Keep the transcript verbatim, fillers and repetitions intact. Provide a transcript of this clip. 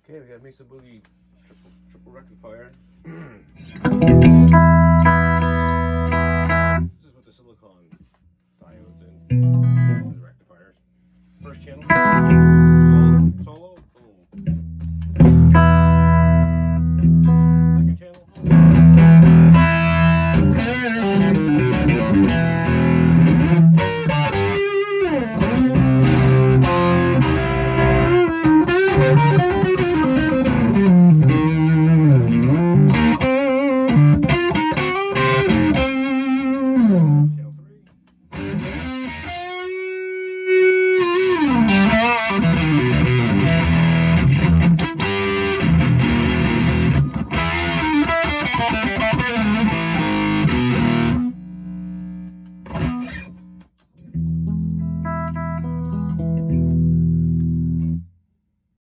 Okay, we got Mesa Boogie triple, triple rectifier. This is with the silicone diodes in the rectifiers. First channel.